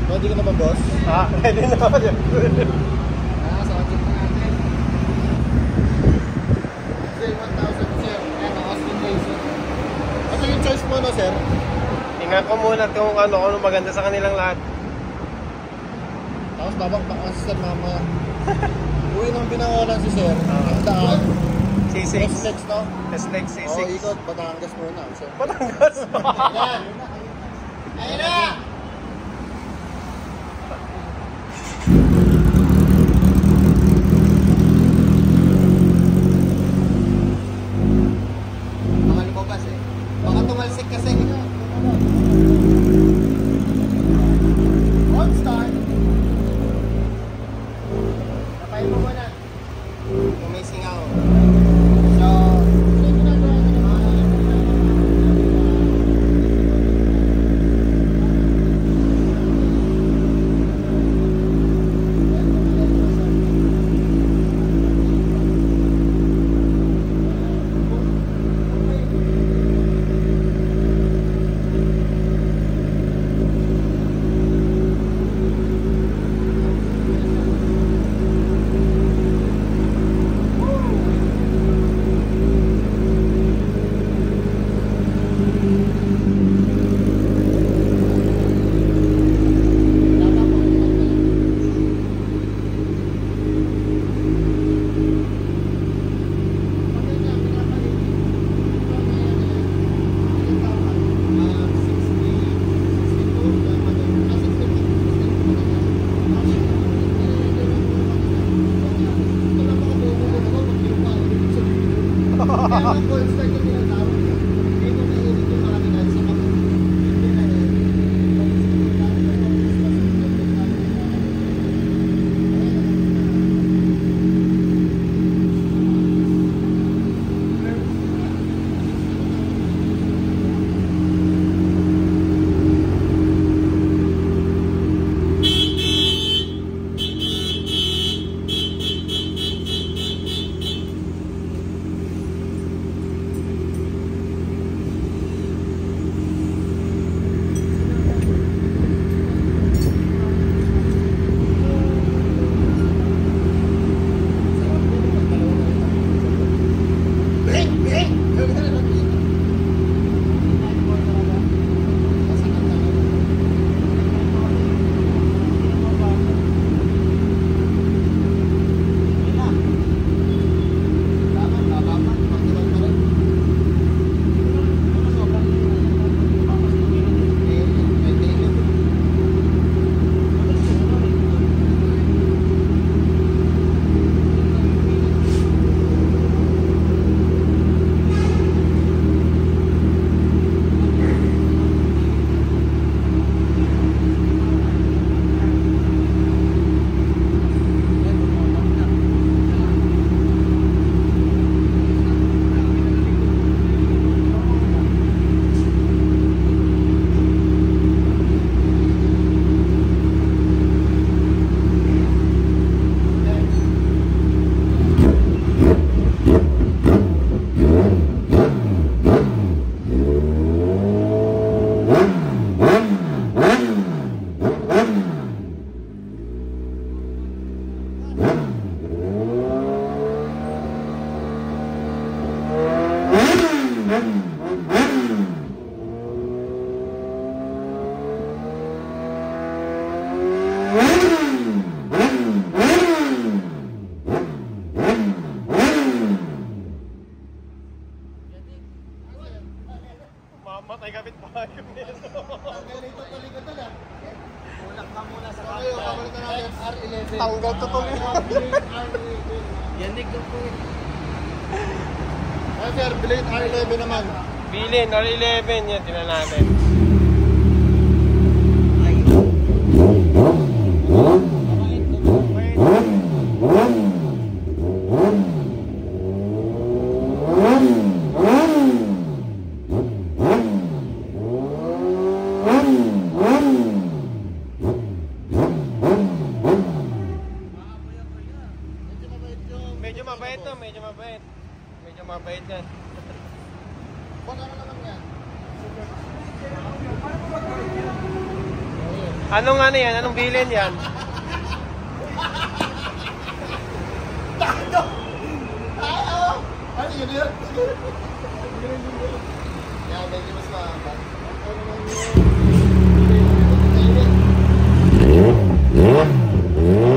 Pwede ka na ba, boss? Pwede na ako dyan. Sa budget na natin. Sir, 1,000 sir. Ayan, Austin Laser. Ano yung choice mo, no, sir? Tingnan ko muna kung ano maganda sa kanilang lahat. Tapos babang pa kasi sir mamaya. Uwi nang pinawalan si sir. Ang daan. C6. S-Lex, no? S-Lex C6. Oo, ikot. Batangas muna. Sir. Batangas. Ayan. Ayan na! Baka lumabas eh. Baka tumalsik kasi. On start. Kapay mo muna. Kung may singaw. So, Mamatay kapit pa yung nito. Ganito talikod na lang. Ulak ka muna sa Okay, pabalik na natin R11. Tanggal to tuloy. Yanig yung po. Ah, sir, Blade R11 naman. Bilin, R11 yan, tinan natin. Medyo mabait to, medyo mabait. Medyo mabait yan. Ano naman yan? Anong ano yan? Anong bilin yan? Ano yun yun? Yan, medyo mas mahaba. Ano naman yun?